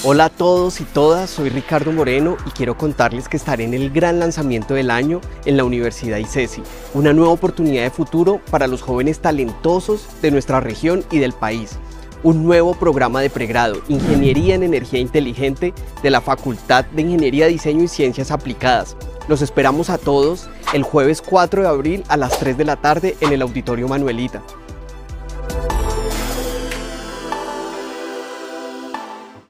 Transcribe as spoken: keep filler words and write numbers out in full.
Hola a todos y todas, soy Ricardo Moreno y quiero contarles que estaré en el gran lanzamiento del año en la Universidad ICESI, una nueva oportunidad de futuro para los jóvenes talentosos de nuestra región y del país. Un nuevo programa de pregrado, Ingeniería en Energía Inteligente de la Facultad de Ingeniería, Diseño y Ciencias Aplicadas. Los esperamos a todos el jueves cuatro de abril a las tres de la tarde en el Auditorio Manuelita.